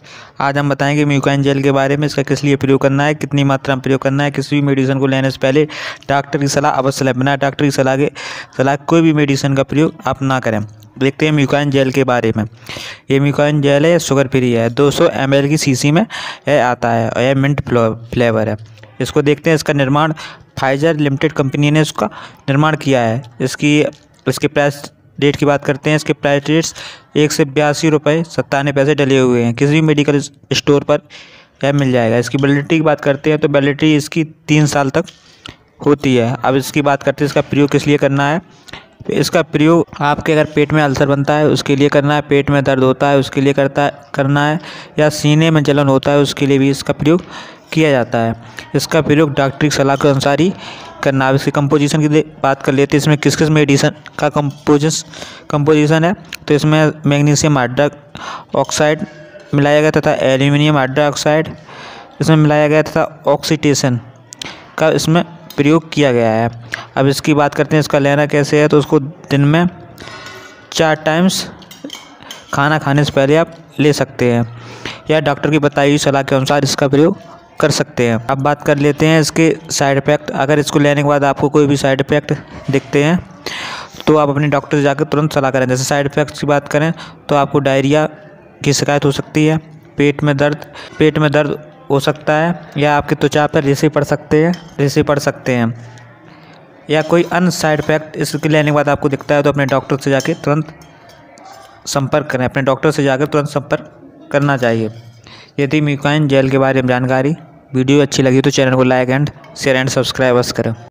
आज हम बताएंगे म्यूकाइन जेल के बारे में। इसका किस लिए प्रयोग करना है, कितनी मात्रा में प्रयोग करना है। किसी भी मेडिसिन को लेने से पहले डॉक्टर की सलाह अवश्य लें। बिना डॉक्टर की सलाह कोई भी मेडिसिन का प्रयोग आप ना करें। देखते हैं म्यूकाइन जेल के बारे में। ये म्यूकाइन जेल है, शुगर फ्री है, 200 ml की शीशी में आता है और यह मिंट फ्लेवर है। इसको देखते हैं। इसका निर्माण फाइजर लिमिटेड कंपनी ने इसका निर्माण किया है। इसके प्राइस रेट की बात करते हैं। इसके प्राइस रेट्स 1 से 82 रुपये 97 पैसे डले हुए हैं। किसी भी मेडिकल स्टोर पर यह मिल जाएगा। इसकी वैलिडिटी की बात करते हैं तो वैलिडिटी इसकी 3 साल तक होती है। अब इसकी बात करते हैं इसका प्रयोग किस लिए करना है। तो इसका प्रयोग आपके अगर पेट में अल्सर बनता है उसके लिए करना है, पेट में दर्द होता है उसके लिए करना है, या सीने में जलन होता है उसके लिए भी इसका प्रयोग किया जाता है। इसका प्रयोग डॉक्टरी सलाह के अनुसार ही करना। अब इसकी कंपोजिशन की बात कर लेते हैं। इसमें किस किस मेडिसिन का कंपोजिशन है। तो इसमें मैग्नीशियम हाइड्रोक्साइड मिलाया गया तथा एल्यूमिनियम हाइड्रोक्साइड इसमें मिलाया गया तथा ऑक्सीटेशन का इसमें प्रयोग किया गया है। अब इसकी बात करते हैं इसका लेना कैसे है। तो उसको दिन में 4 टाइम्स खाना खाने से पहले आप ले सकते हैं, या डॉक्टर की बताई हुई सलाह के अनुसार इसका प्रयोग कर सकते हैं। अब बात कर लेते हैं इसके साइड इफ़ेक्ट। अगर इसको लेने के बाद आपको कोई भी साइड इफ़ेक्ट दिखते हैं तो आप अपने डॉक्टर से जाकर तुरंत सलाह करें। जैसे साइड इफ़ेक्ट्स की बात करें तो आपको डायरिया की शिकायत हो सकती है, पेट में दर्द हो सकता है, या आपकी त्वचा पर रेशे पड़ सकते हैं, या कोई अन्य साइड इफ़ेक्ट इसके लेने के बाद आपको दिखता है तो अपने डॉक्टर से जाकर तुरंत संपर्क करें। अपने डॉक्टर से जाकर तुरंत संपर्क करना चाहिए। यदि म्यूकाइन जेल के बारे में जानकारी वीडियो अच्छी लगी तो चैनल को like and share and subscribe करें।